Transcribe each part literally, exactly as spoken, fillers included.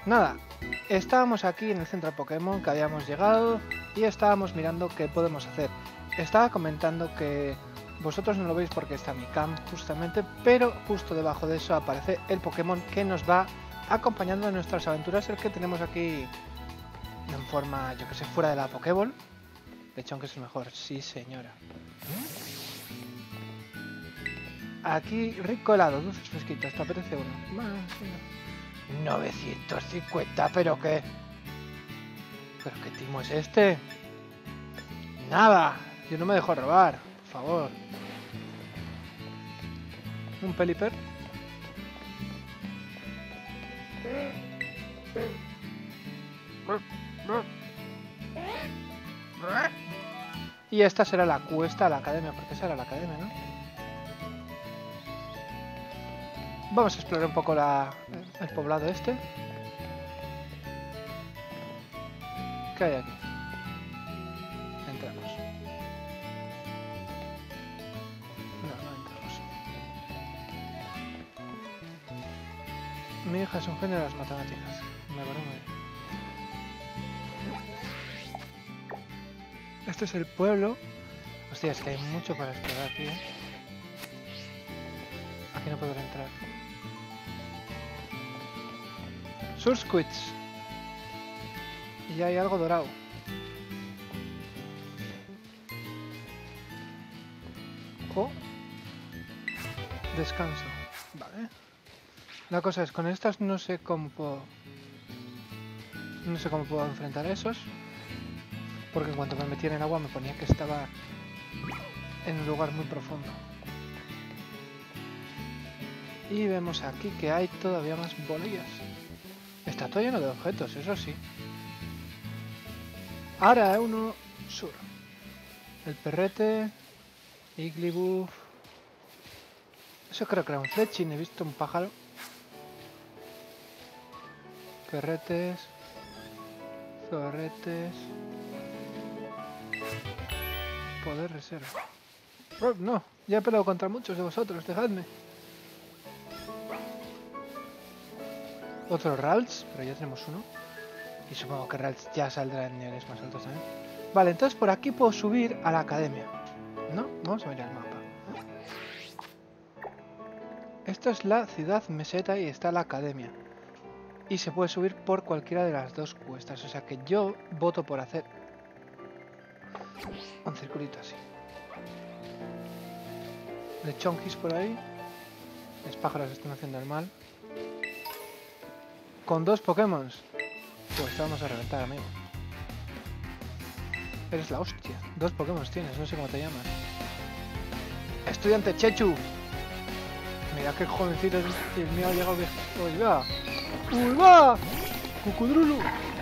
Nada, estábamos aquí en el centro Pokémon que habíamos llegado y estábamos mirando qué podemos hacer. Estaba comentando que vosotros no lo veis porque está mi cam justamente, pero justo debajo de eso aparece el Pokémon que nos va acompañando en nuestras aventuras, el que tenemos aquí en forma, yo que sé, fuera de la Pokéball. De hecho, aunque es el mejor, sí señora. Aquí rico helado, dulces fresquitos, ¿te apetece uno? Más, sí, no. novecientos cincuenta, pero qué... ¿Pero qué timo es este? Nada, yo no me dejo robar, por favor. Un Pelipper. Y esta será la cuesta a la academia, porque esa era la academia, ¿no? Vamos a explorar un poco la, el poblado este. ¿Qué hay aquí? Entramos. No, no entramos. Mi hija es un genio de las matemáticas. Me parece muy bien. Este es el pueblo. Hostia, es que hay mucho para explorar aquí, ¿eh? Aquí no podré entrar. Surskits. Y hay algo dorado. Oh. Descanso. Vale. La cosa es, con estas no sé cómo puedo... No sé cómo puedo enfrentar a esos. Porque en cuanto me metí en el agua me ponía que estaba en un lugar muy profundo. Y vemos aquí que hay todavía más bolillas. Está todo lleno de objetos, eso sí. Ahora uno sur. El perrete. Igglybuff. Eso creo que era un Fletching, he visto un pájaro. Perretes. Zorretes. Poder reserva. Oh, no, ya he peleado contra muchos de vosotros, dejadme. Otro Ralts, pero ya tenemos uno. Y supongo que Ralts ya saldrá en niveles más altos también. Vale, entonces por aquí puedo subir a la academia. ¿No? Vamos a mirar el mapa. Esto es la ciudad meseta y está la academia. Y se puede subir por cualquiera de las dos cuestas. O sea que yo voto por hacer un circulito así. De Chonkis por ahí. Los pájaros están haciendo el mal. Con dos Pokémon. Pues te vamos a reventar, amigo. Eres la hostia. Dos Pokémon tienes, no sé cómo te llamas. Estudiante Chechu. Mira qué jovencito es el mío, ha llegado viejo. ¡Uy, va! ¡Uy, va! ¡Cucudrulo!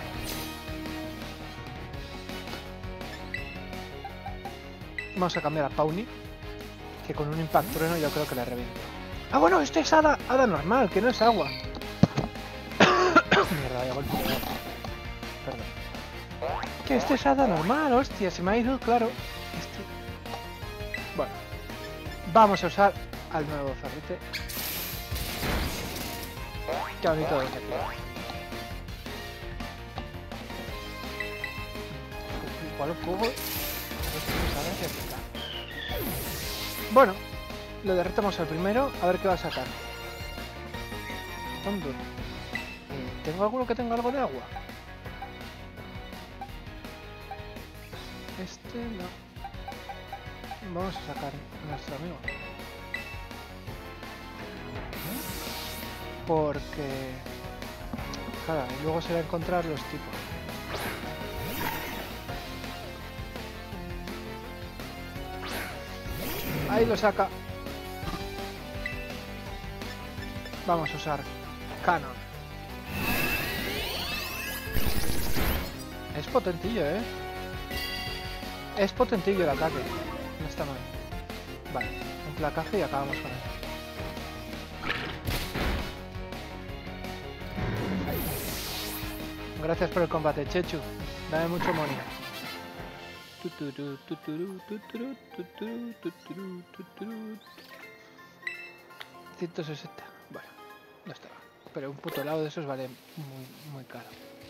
Vamos a cambiar a Pawni, que con un impacto trueno yo creo que la reviento. ¡Ah, bueno! Este es hada, hada normal, que no es agua. Mierda, vaya golpe. Perdón. Que este es hada normal, hostia, se me ha ido, claro. Este... Bueno. Vamos a usar al nuevo zorrite. Qué bonito es aquí. ¿Cuál fuego? Bueno, lo derretamos al primero, a ver qué va a sacar. ¿Dónde? ¿Tengo alguno que tenga algo de agua? Este no. Vamos a sacar a nuestro amigo. Porque... Claro, y luego será encontrar los tipos. Ahí lo saca. Vamos a usar Canon. Es potentillo, ¿eh? Es potentillo el ataque. No está mal. Vale, un placaje y acabamos con él. Gracias por el combate, Chechu. Dame mucho money. ciento sesenta. Bueno, no estaba. Pero un puto helado de esos vale muy, muy caro.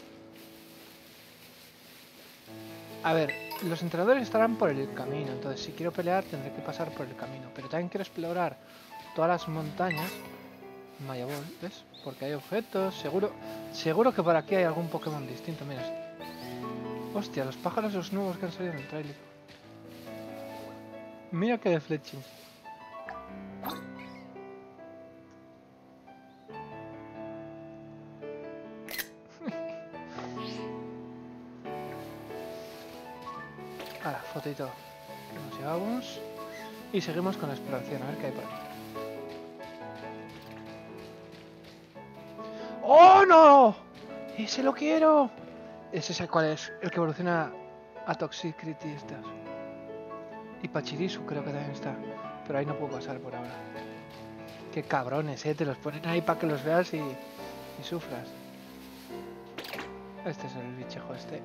A ver, los entrenadores estarán por el camino, entonces si quiero pelear tendré que pasar por el camino. Pero también quiero explorar todas las montañas. Mayabol, ¿ves? Porque hay objetos, seguro seguro que por aquí hay algún Pokémon distinto, mira. Hostia, los pájaros los nuevos que han salido en el trailer. Mira que de Fletching. Ahora, fotito que nos llevamos. Y seguimos con la exploración, a ver qué hay por aquí. ¡Oh, no! ¡Ese lo quiero! Ese es el cual es, el que evoluciona a Toxicity estas. Y Pachirisu creo que también está. Pero ahí no puedo pasar por ahora. Qué cabrones, eh. Te los ponen ahí para que los veas y, y sufras. Este es el bichejo este.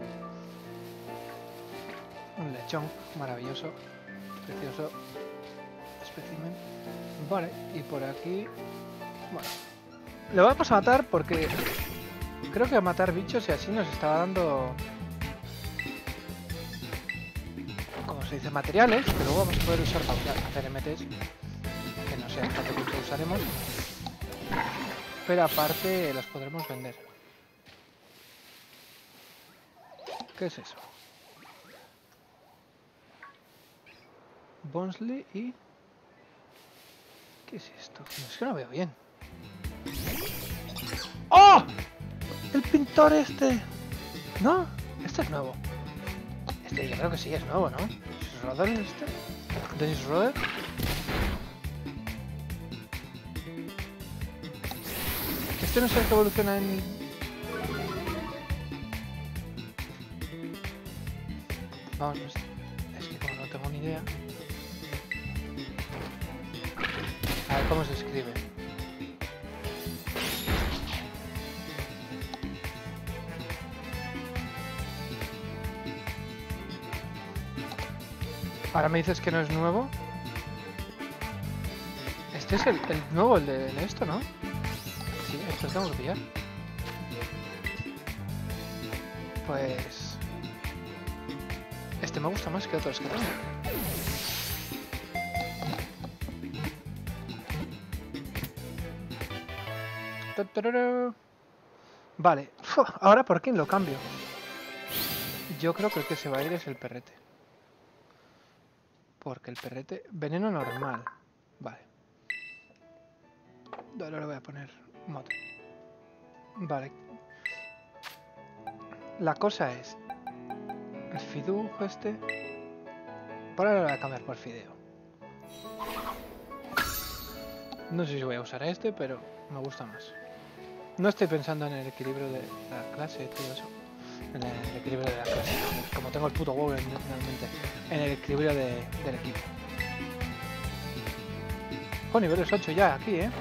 Un lechón maravilloso. Precioso. Espécimen. Vale, y por aquí... Bueno. Lo vamos a matar porque... Creo que a matar bichos y así nos está dando... Como se dice, materiales, que luego vamos a poder usar para hacer M Ts. Que no sé hasta qué punto usaremos. Pero aparte los podremos vender. ¿Qué es eso? Bonsley y... ¿Qué es esto? Es que no veo bien. ¡Oh! El pintor este. ¿No? Este es nuevo. Este yo creo que sí es nuevo, ¿no? ¿Es Roder este? ¿Dennis Roder? Este no es el que evoluciona en... Vamos, es que como no tengo ni idea... A ver cómo se escribe. Ahora me dices que no es nuevo. Este es el, el nuevo, el de, el de esto, ¿no? Sí, esto lo tengo que pillar. Pues... Este me gusta más que otros que tengo. Vale, Uf, ahora ¿por quién lo cambio? Yo creo que el que se va a ir es el perrete. Porque el perrete... Veneno normal. Vale. Ahora le voy a poner mod. Vale. La cosa es... El fidujo este... Por ahora lo voy a cambiar por fideo. No sé si voy a usar este, pero me gusta más. No estoy pensando en el equilibrio de la clase y todo eso. En el equilibrio de la clase. Como tengo el puto WoW realmente. En el equilibrio de, del equipo. Oh, niveles ocho ya aquí, ¿eh?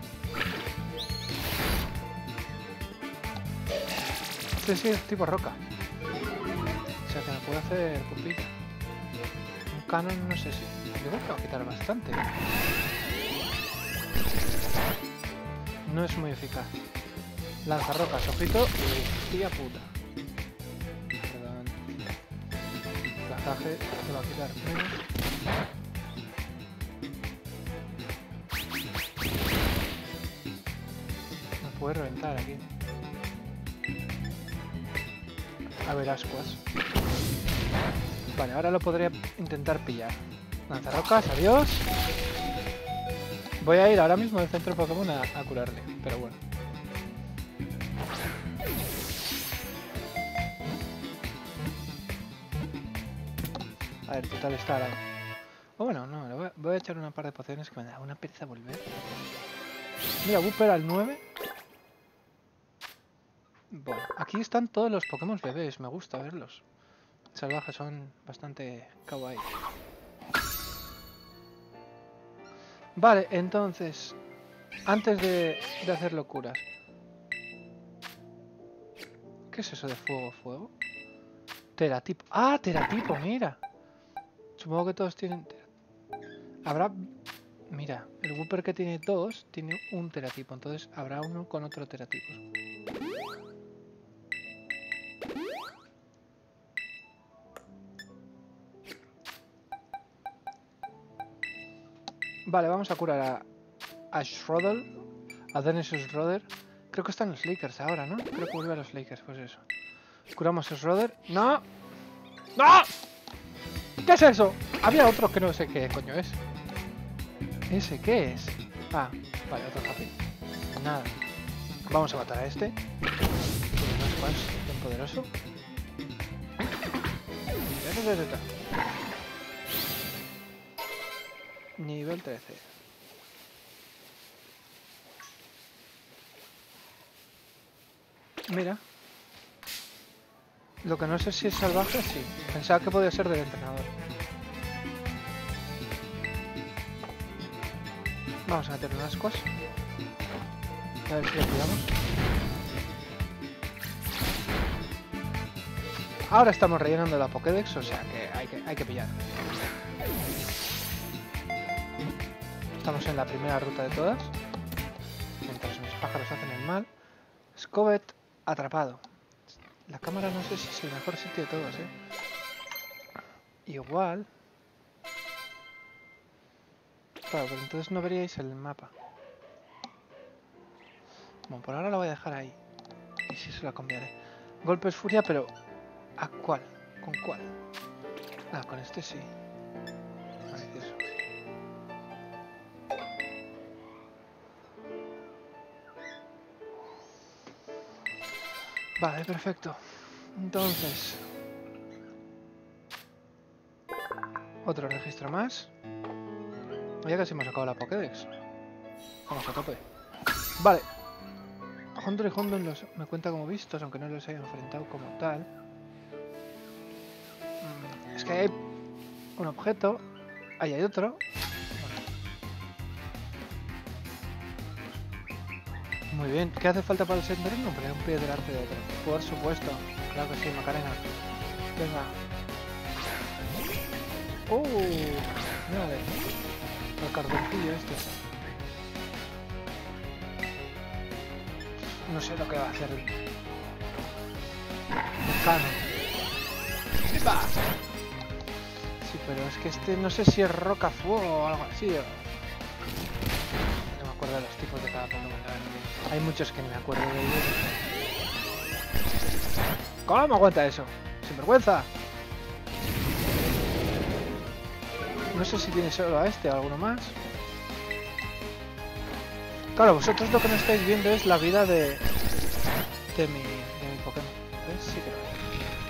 Este sí es tipo roca. O sea que me puede hacer pupilla. Un canon no sé si... Yo creo que va a quitar bastante. No es muy eficaz. Lanzarrocas, ojito y tía puta. Perdón. Plazaje te va a quitar menos. Me puede reventar aquí. A ver, ascuas. Vale, ahora lo podría intentar pillar. Lanzarrocas, adiós. Voy a ir ahora mismo al centro Pokémon a, a curarle, pero bueno. A ver, total está al lado. Oh, bueno, no, voy a, voy a echar una par de pociones que me da una pereza volver. Mira, Wooper al nueve. Bueno, aquí están todos los Pokémon bebés, me gusta verlos. Salvajes son bastante kawaii. Vale, entonces, antes de, de hacer locuras. ¿Qué es eso de fuego, fuego? Teratipo. ¡Ah, teratipo! Mira. Supongo que todos tienen... Habrá Mira, el Wooper que tiene dos tiene un teratipo, entonces habrá uno con otro teratipo. Vale, vamos a curar a, a Schroeder, a Dennis Schroeder. Creo que están los Lakers ahora, ¿no? Creo que vuelve a los Lakers, pues eso. Curamos a Schroeder. ¡No! ¡No! ¿Qué es eso? Había otro que no sé qué coño es. ¿Ese qué es? Ah, vale, otro happy. Nada. Vamos a matar a este. No es más tan poderoso. Nivel trece. Mira. Lo que no sé si es salvaje, sí. Pensaba que podía ser del entrenador. Vamos a meter unas cosas. A ver si lo pillamos. Ahora estamos rellenando la Pokédex, o sea que hay que, hay que pillar. Estamos en la primera ruta de todas. Mientras mis pájaros hacen el mal. Scovet atrapado. La cámara no sé si es el mejor sitio de todos, ¿eh? Igual. Claro, pero entonces no veríais el mapa. Bueno, por ahora la voy a dejar ahí. Y si se la cambiaré. Golpes furia, pero... ¿a cuál? ¿Con cuál? Ah, con este sí. Maravilloso. Vale, perfecto. Entonces... otro registro más. Ya casi hemos acabado la Pokédex. Vamos a tope. Vale. Hunter y Hondo los me cuenta como vistos, aunque no los haya enfrentado como tal. Es que hay un objeto. Ahí hay otro. Muy bien. ¿Qué hace falta para el senderismo? Poner un pie delante de otro. Por supuesto. Claro que sí, Macarena. Venga. ¡Oh! Mírale. El carboncillo este. No sé lo que va a hacer. Mecano. ¡Epa! Sí, pero es que este no sé si es roca fuego o algo así. O... no me acuerdo de los tipos de cada Pokémon. Hay muchos que no me acuerdo de ellos. ¿Cómo me aguanta eso? ¡Sin vergüenza! No sé si tiene solo a este o alguno más. Claro, vosotros lo que no estáis viendo es la vida de, de, mi, de mi Pokémon. ¿Ves? Sí que lo veo.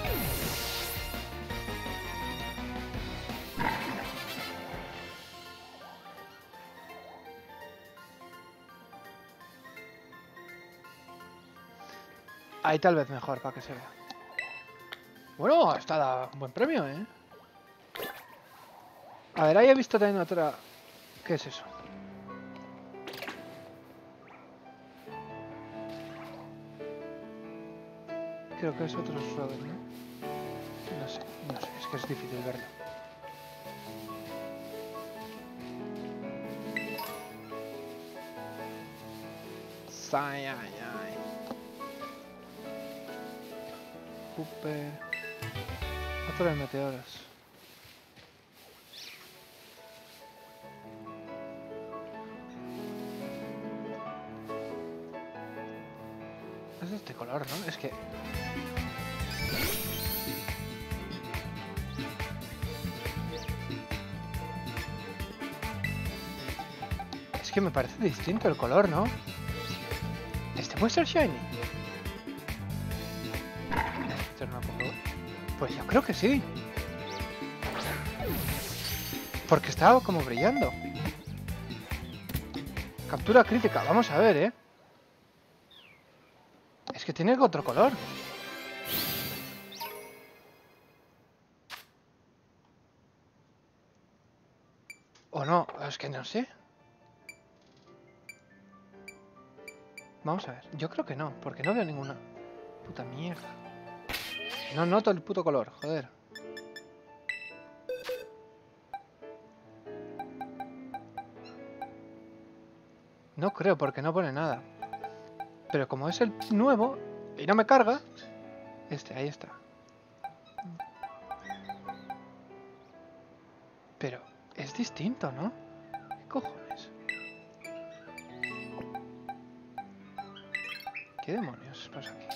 Ahí tal vez mejor, para que se vea. Bueno, está dado un buen premio, ¿eh? A ver, ahí he visto también otra... ¿Qué es eso? Creo que es otro Schroeder, ¿no? No sé, no sé, es que es difícil verlo. Ay, ay, ay. Cooper. Otro de meteoros. Es de este color, ¿no? Es que... es que me parece distinto el color, ¿no? ¿Este puede ser shiny? Esto no lo puedo... pues yo creo que sí. Porque estaba como brillando. Captura crítica, vamos a ver, ¿eh? Es que tiene otro color. ¿O no? Es que no sé. Vamos a ver. Yo creo que no, porque no veo ninguna puta mierda. No noto el puto color, joder. No creo, porque no pone nada. Pero como es el nuevo y no me carga... Este, ahí está. Pero es distinto, ¿no? ¿Qué cojones? ¿Qué demonios pasa aquí?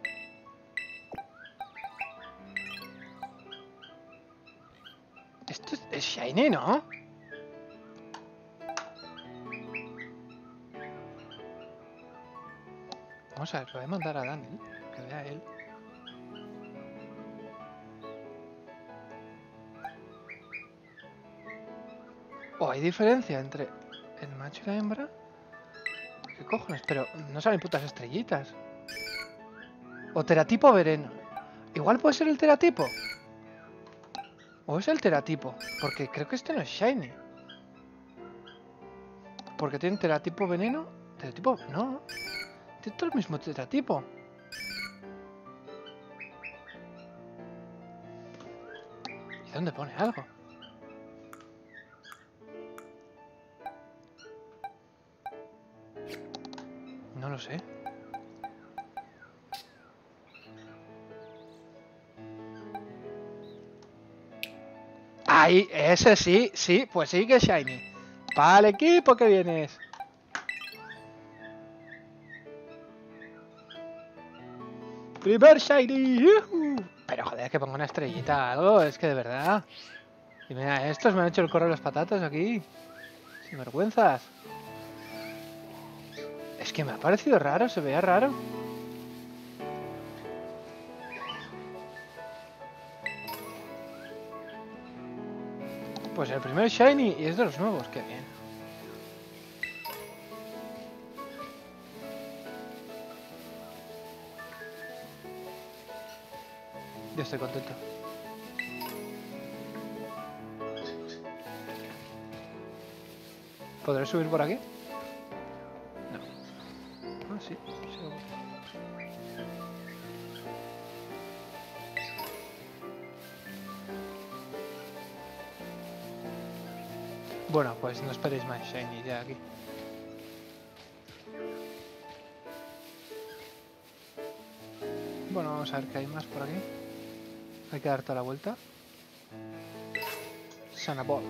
Esto es, es shiny, ¿no? Vamos a ver, lo voy a mandar a Daniel, que vea él. ¿O hay diferencia entre el macho y la hembra? ¿Qué cojones? Pero no salen putas estrellitas. O teratipo veneno. Igual puede ser el teratipo. O es el teratipo. Porque creo que este no es shiny. Porque tiene teratipo veneno. Teratipo... No. Tiene todo el mismo teratipo. ¿Y dónde pone algo? No lo sé. Ahí, ese sí, sí, pues sí que es shiny. Para el equipo que vienes. Primer shiny. ¡Yuhu! Pero joder, que ponga una estrellita, algo, es que de verdad. Y mira, estos me han hecho el correo de las patatas aquí. Sin vergüenzas. Es que me ha parecido raro, se veía raro. Pues el primer shiny y es de los nuevos, qué bien. Yo estoy contento. ¿Podré subir por aquí? No. Ah, sí. Seguro. Bueno, pues no esperéis más shiny ya aquí. Bueno, vamos a ver qué hay más por aquí. Hay que dar toda la vuelta. Sanabol.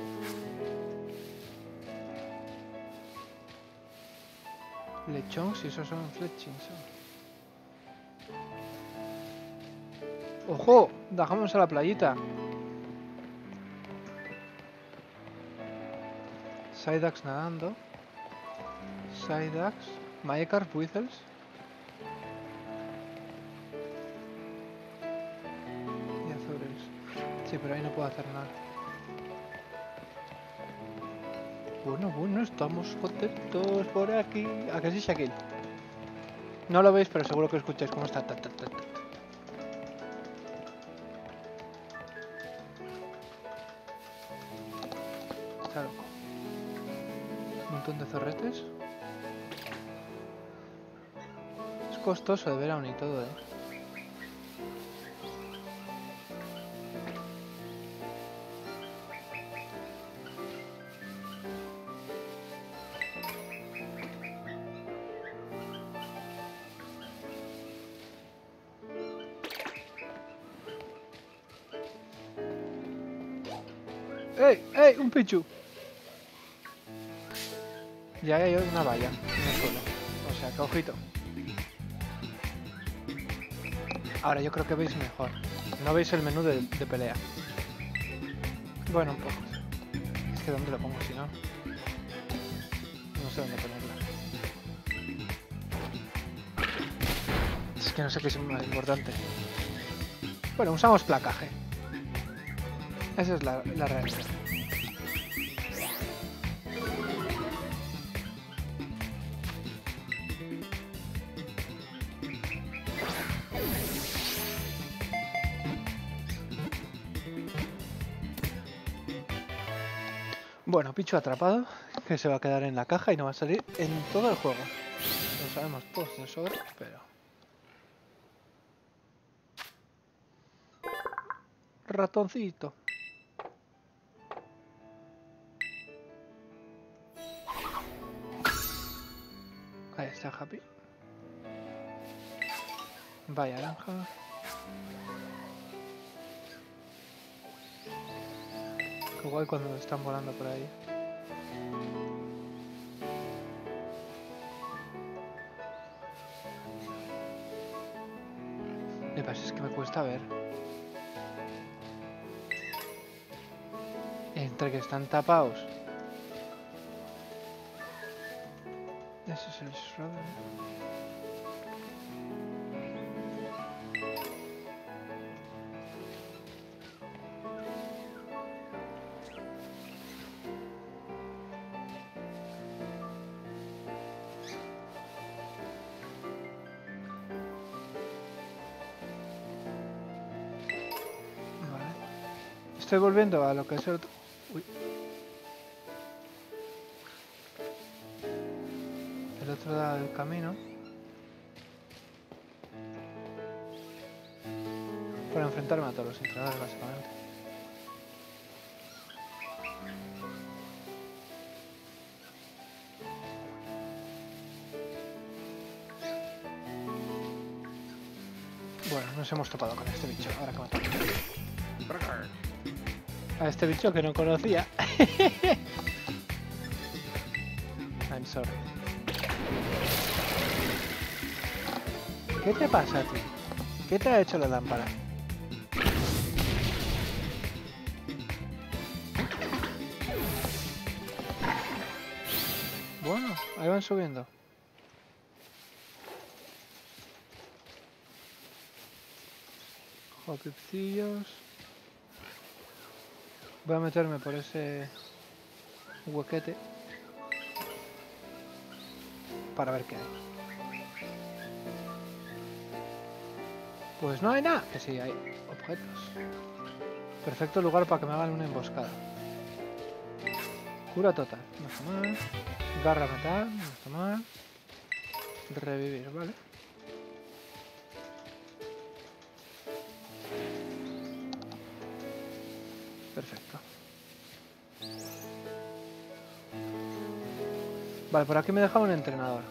Lechón, si esos son fletchings. ¡Ojo! Dejamos a la playita. Psyducks nadando. Psyducks. Maecarp Whistles. Y Azures. Sí, pero ahí no puedo hacer nada. Bueno, bueno, estamos contentos por aquí. ¿A que sí, Shaquille? No lo veis, pero seguro que escucháis cómo está. Ta, ta, ta, ta. Está loco. Un montón de zorretes. Es costoso de ver aún y todo, eh. ¡Ey! ¡Ey! ¡Un Pichu! Ya hay una valla en el suelo. O sea, que ojito. Ahora yo creo que veis mejor. No veis el menú de, de pelea. Bueno, un poco. Es que ¿dónde lo pongo si no? No sé dónde ponerla. Es que no sé qué es más importante. Bueno, usamos placaje. Esa es la, la realidad. Bueno, Pichu atrapado, que se va a quedar en la caja y no va a salir en todo el juego. Lo sabemos todos de sobra, pero... Ratoncito. está Happy. Vaya naranja. Qué guay cuando están volando por ahí. Me pasa es que me cuesta ver. Entre que están tapados. Ese es el Schroeder. Vale. Estoy volviendo a lo que es el... Uy. El otro lado del camino. Para enfrentarme a todos los entrenadores, básicamente. Bueno, nos hemos topado con este bicho. Ahora que me toca. A este bicho que no conocía. I'm sorry. ¿Qué te pasa a ti? ¿Qué te ha hecho la lámpara? Bueno, ahí van subiendo. Jopipcillos. Voy a meterme por ese huequete para ver qué hay. Pues no hay nada. Que sí, hay objetos. Perfecto lugar para que me hagan una emboscada. Cura total, no está mal. Garra metal, no está mal. Revivir, vale. Perfecto. Vale, por aquí me deja un entrenador.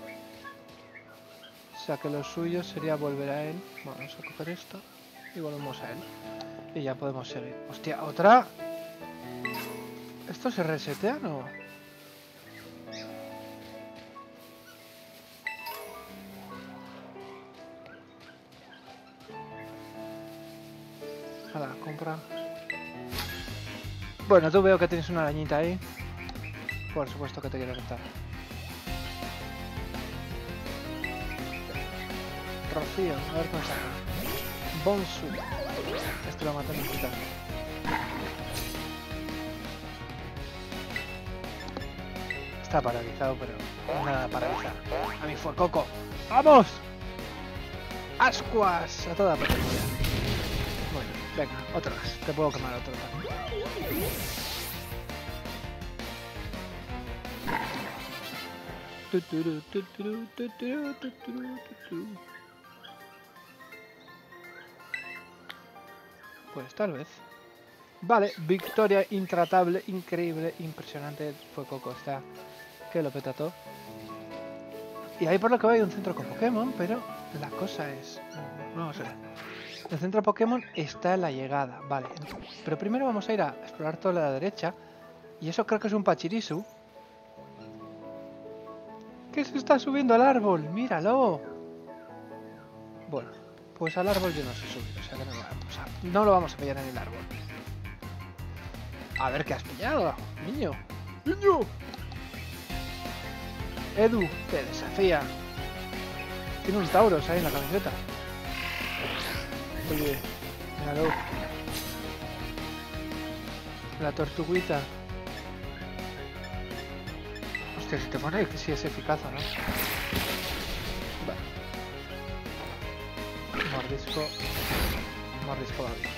O sea que lo suyo sería volver a él. Bueno, vamos a coger esto y volvemos a él. Y ya podemos seguir. ¡Hostia! ¿Otra? ¿Esto se resetea o no? Hala, compra. Bueno, tú veo que tienes una arañita ahí. Por supuesto que te quiero contar. Rocío, a ver cómo saca. Bonsu. Este lo mató en un putal. Está paralizado, pero no nada paralizado. A mí fue Coco. ¡Vamos! ¡Ascuas! A toda potencia. Bueno, venga, otras. Te puedo quemar otro también. Pues tal vez. Vale, victoria intratable, increíble, impresionante. Fue Coco, está que lo peta todo. Y ahí por lo que veo hay un centro con Pokémon, pero la cosa es... Vamos a ver. El centro Pokémon está en la llegada, vale. Pero primero vamos a ir a explorar toda la derecha. Y eso creo que es un Pachirisu. ¿Qué se está subiendo al árbol? ¡Míralo! Bueno, pues al árbol yo no sé subir, o sea que no lo vamos a, no lo vamos a pillar en el árbol. A ver qué has pillado, niño. ¡Niño! Edu, te desafía. Tiene un Tauros ahí en la camiseta. Oye, míralo. La tortuguita. Hostia, si te pone que sí es eficaz, ¿no? Vale. Mordisco. Mordisco va bien.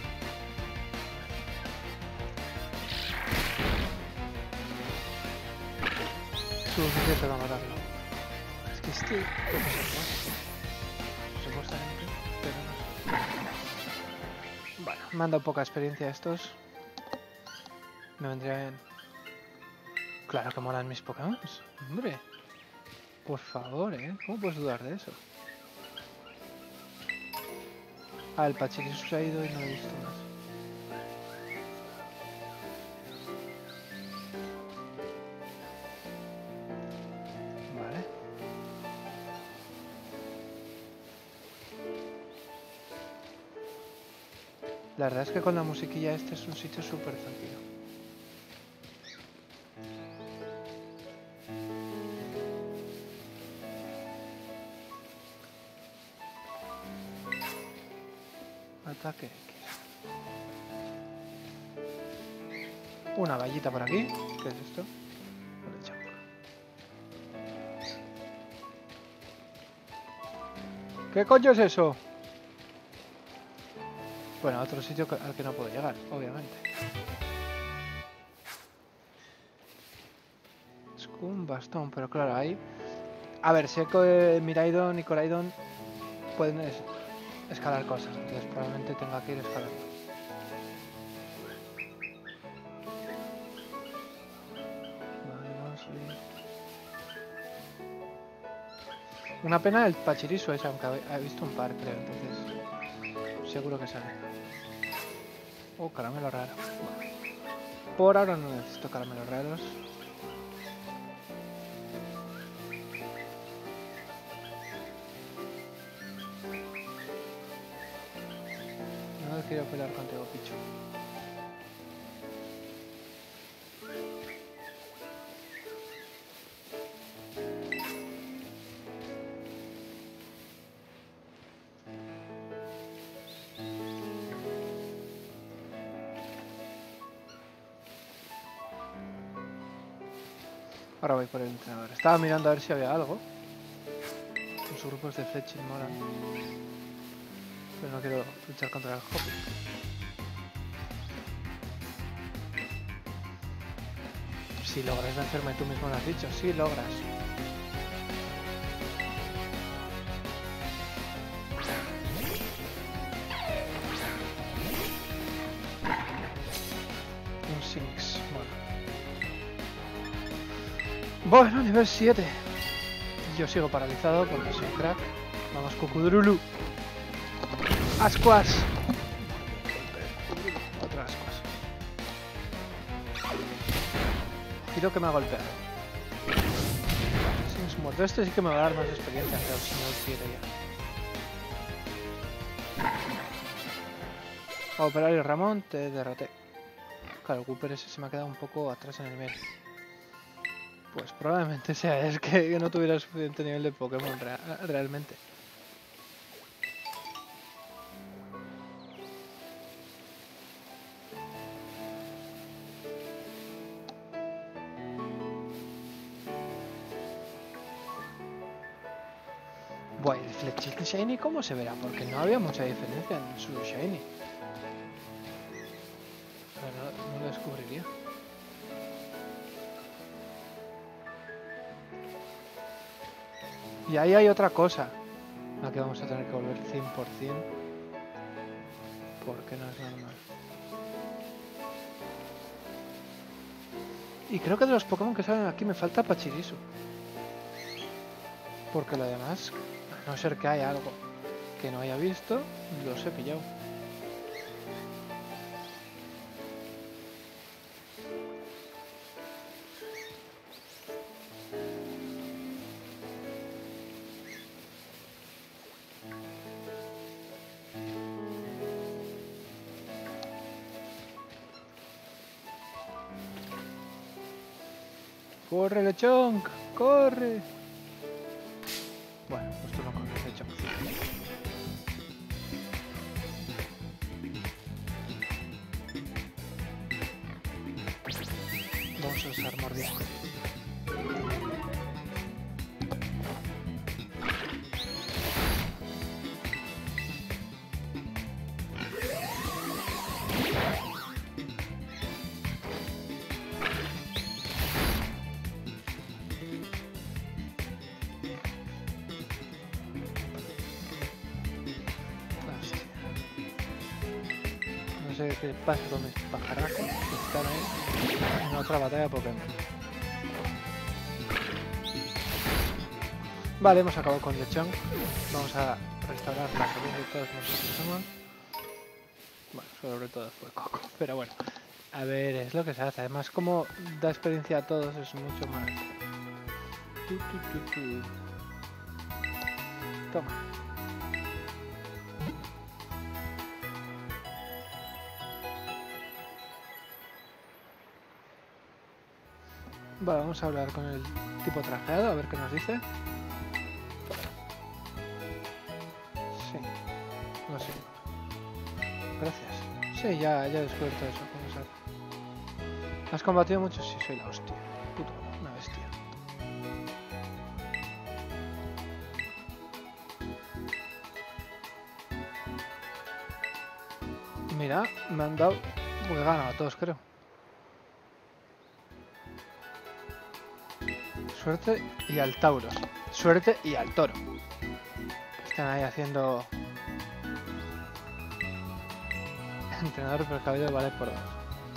Suficiente para matarlo. Es que este... ¿Qué pasa? Supuestamente, pero no. Bueno, me han dado poca experiencia estos. Me vendría bien. Claro que molan mis Pokémon, hombre. Por favor, ¿eh? ¿Cómo puedes dudar de eso? Ah, el Pachirisu se ha ido y no lo he visto más. Vale. La verdad es que con la musiquilla este es un sitio súper tranquilo. Ataque X. Una vallita por aquí. ¿Qué es esto? ¿Qué coño es eso? Bueno, otro sitio al que no puedo llegar, obviamente. Es como un bastón, pero claro, ahí... A ver, sé que Miraidon y Coraidon pueden es escalar cosas, entonces probablemente tenga que ir escalando. Vale, vamos a ir. Una pena el Pachirisu ese, aunque he visto un par, creo, entonces seguro que sale. Oh, caramelo raro. Por ahora no necesito caramelos raros. No quiero pelear contigo, Pichu. Ahora voy por el entrenador. Estaba mirando a ver si había algo. Los grupos de Fletching molan. Pero no quiero luchar contra el Hoppy. Si logras vencerme tú mismo, lo has dicho. Sí, logras. Un Sinx. Bueno. Bueno, nivel siete. Yo sigo paralizado porque soy crack. Vamos, Kukudrulu. Ascuas. Otro ascuas. Quiero que me ha golpeado. Sin muerto. Este sí que me va a dar más experiencia, creo, si no lo quiero ya. Operario Ramón, te derroté. Claro, el Wooper ese se me ha quedado un poco atrás en el medio. Pues probablemente sea es que no tuviera suficiente nivel de Pokémon real, realmente. Bueno, el Fletching Shiny, ¿cómo se verá? Porque no había mucha diferencia en su Shiny. Pero no, no lo descubriría. Y ahí hay otra cosa. Aquí vamos a tener que volver cien por cien. Porque no es normal. Y creo que de los Pokémon que salen aquí me falta Pachirisu. Porque lo demás, a no ser que haya algo que no haya visto, los he pillado. ¡Corre, Lechonk! ¡Corre! Bueno, pues tú no corres, Lechonk. Vamos a usar mordisco. No sé qué pasa con mis pajarracos que están ahí en otra batalla Pokémon. Vale, hemos acabado con lechón. Vamos a restaurar la salud de todos nuestros Pokémon. Bueno, sobre todo fue Coco, pero bueno. A ver, es lo que se hace. Además, como da experiencia a todos, es mucho más... Tu, tu, tu, tu. Toma. Vale, vamos a hablar con el tipo trajeado, a ver qué nos dice. Sí, no sé. Gracias. Sí, ya, ya he descubierto eso. ¿Cómo se hace? ¿Has combatido mucho? Sí, soy la hostia. Puto, una bestia. Mira, me han dado... Pues he ganado a todos, creo. Suerte y al Tauros. Suerte y al Toro. Están ahí haciendo... Entrenador precavido vale por dos.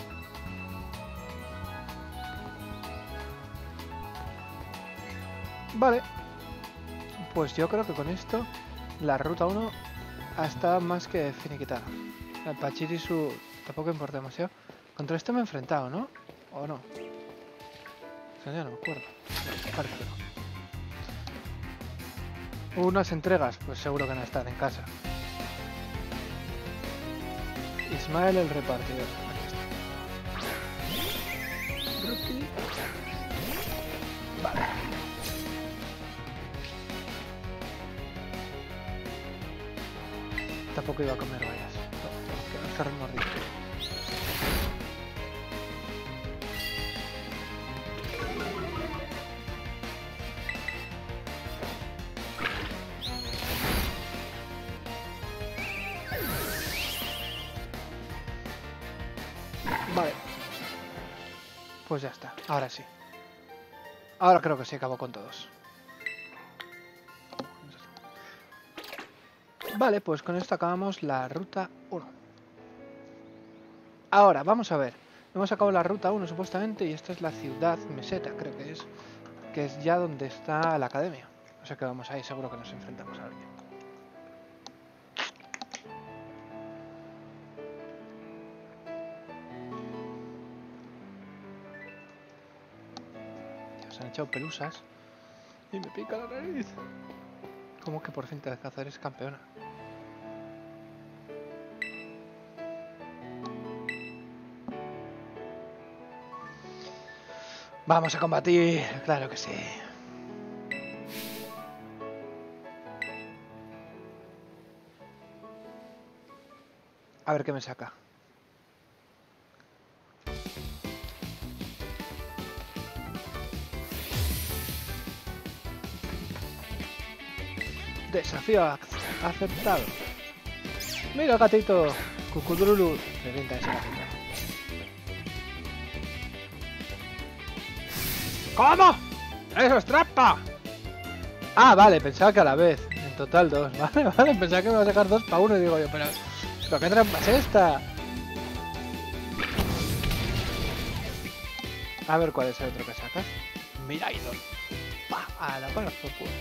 Vale. Pues yo creo que con esto la ruta uno está más que finiquitada. El Pachirisu tampoco importa demasiado. Contra este me he enfrentado, ¿no? ¿O no? O sea, ya no me acuerdo. Parece que no. Unas entregas, pues seguro que no están en casa. Ismael el repartidor. Aquí está. Rookie. Vale. Tampoco iba a comer vallas. No, que no está remordido. Vale. Pues ya está. Ahora sí. Ahora creo que sí acabó con todos. Vale, pues con esto acabamos la ruta uno. Ahora, vamos a ver. Hemos acabado la ruta uno supuestamente y esta es la ciudad meseta, creo que es. Que es ya donde está la academia. O sea que vamos ahí, seguro que nos enfrentamos a alguien. Se han echado pelusas y me pica la nariz. ¿Cómo que por fin te cazar es campeona? Vamos a combatir, claro que sí. A ver qué me saca. Desafío aceptado. Mira, gatito. Cucudrulu. Me pinta ese gatito. ¿Cómo? ¡Eso es trampa! Ah, vale, pensaba que a la vez. En total dos. Vale, vale, pensaba que me iba a sacar dos para uno y digo yo, pero... ¿Pero qué trampa es esta? A ver cuál es el otro que sacas. Miraidon. Pa, a la pala por culo.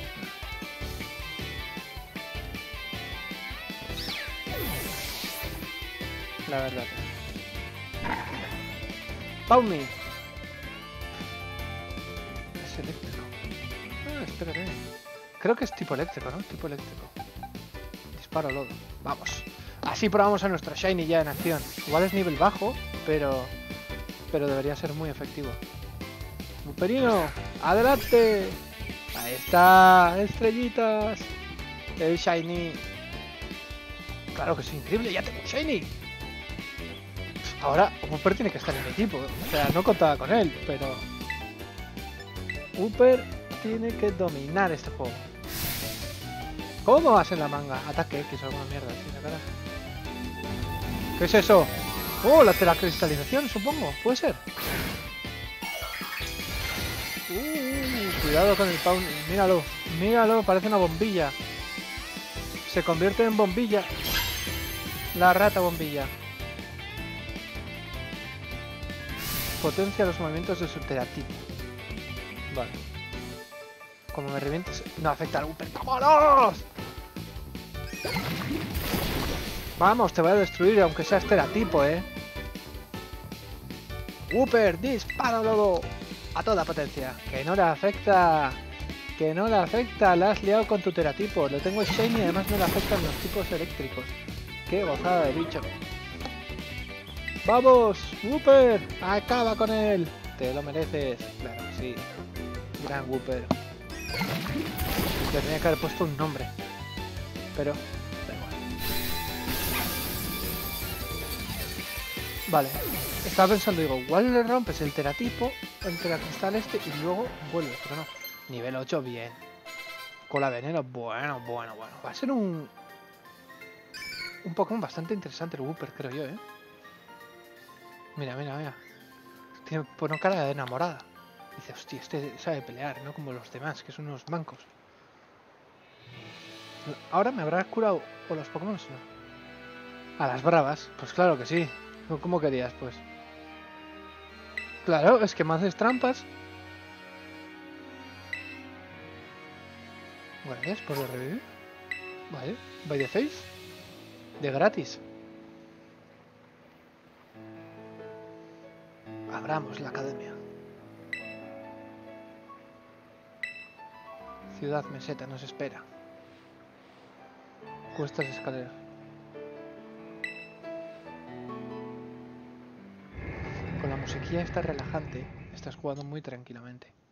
La verdad. Paumi. Es eléctrico. Ah, espérate. Creo que es tipo eléctrico, ¿no? Tipo eléctrico. Disparo lodo. Vamos. Así probamos a nuestro Shiny ya en acción. Igual es nivel bajo, pero... Pero debería ser muy efectivo. Luperino, adelante. Ahí está. Estrellitas. El Shiny. Claro que es increíble. Ya tengo un Shiny. Ahora, Upper tiene que estar en mi equipo. O sea, no contaba con él, pero... Upper tiene que dominar este juego. ¿Cómo vas en la manga? Ataque X o alguna mierda así, la cara. ¿Qué es eso? Oh, la telacristalización, supongo. ¿Puede ser? Uh, cuidado con el Pawn. Míralo, míralo, parece una bombilla. Se convierte en bombilla. La rata bombilla. Potencia los movimientos de su teratipo. Vale. Como me revientes, no afecta al Wooper. ¡Vámonos! Vamos, te voy a destruir aunque seas teratipo, eh. Wooper, dispáralo a toda potencia. Que no le afecta. Que no le afecta. La has liado con tu teratipo. Lo tengo shiny y además no le afectan los tipos eléctricos. Qué gozada de bicho. ¡Vamos! ¡Wooper! ¡Acaba con él! Te lo mereces. Claro que sí. Gran Wooper. Le tenía que haber puesto un nombre. Pero... da igual. Vale. Estaba pensando, digo, igual le rompes el teratipo, el teracristal este y luego vuelves, pero no. Nivel ocho, bien. Cola veneno, bueno, bueno, bueno. Va a ser un... Un Pokémon bastante interesante el Wooper, creo yo, ¿eh? Mira, mira, mira. Tiene pone cara de enamorada. Dice, hostia, este sabe pelear, no como los demás, que son unos mancos. ¿Ahora me habrá curado o los Pokémon no? A las bravas, pues claro que sí. ¿Cómo querías, pues? Claro, es que me haces trampas. Gracias por revivir. Vale, by the face. De gratis. Abramos la academia. Ciudad Meseta nos espera. Cuestas de escalera. Con la musiquilla esta relajante, estás jugando muy tranquilamente.